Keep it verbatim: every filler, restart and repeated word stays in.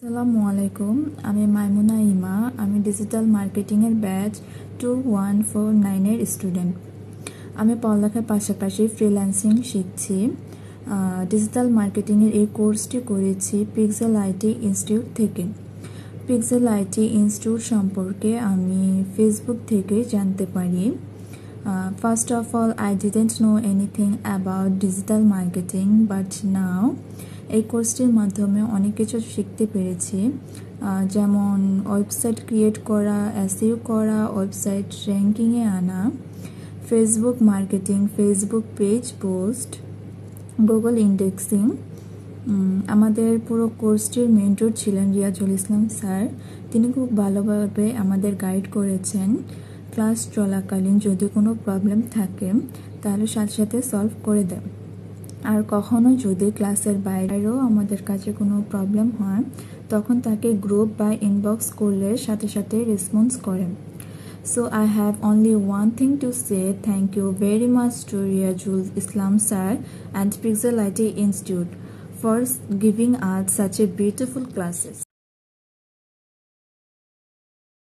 আসসালামু আলাইকুম আমি মাইমুনা ইমা আমি ডিজিটাল মার্কেটিং এর batch two one four nine এর স্টুডেন্ট আমি পড়ালেখার পাশাপাশি ফ্রিল্যান্সিং শিখছি ডিজিটাল মার্কেটিং এর এই কোর্সটি করেছি পিক্সেল আইটি ইনস্টিটিউট থেকে পিক্সেল আইটি ইনস্টিটিউট সম্পর্কে আমি ফেসবুক থেকে জানতে পারি first of all I didn't know anything about digital marketing but now এই কোর্সটির মাধ্যমে অনেক কিছু শিখতে পেরেছি যেমন ওয়েবসাইট ক্রিয়েট করা এসইও করা ওয়েবসাইট র্যাঙ্কিংয়ে আনা Facebook marketing Facebook page post Google indexing আমাদের পুরো কোর্সটির মেন্টর ছিলেন রিয়াজুল ইসলাম স্যার তিনি খুব ভালোভাবে আমাদের গাইড করেছেন ক্লাস চলাকালীন যদি কোনো প্রবলেম থাকে তাহলে সাথে সাথে সলভ করে দেন আর কখনো যদি ক্লাসের বাইরেও আমাদের কাছে কোনো প্রবলেম হয় তখন তাকে গ্রুপ বা ইনবক্স করলে সাথে সাথে রেসপন্স করেন so I have only one thing to say thank you very much to Riazul Islam sir and Pixel IT Institute for giving us such a beautiful classes.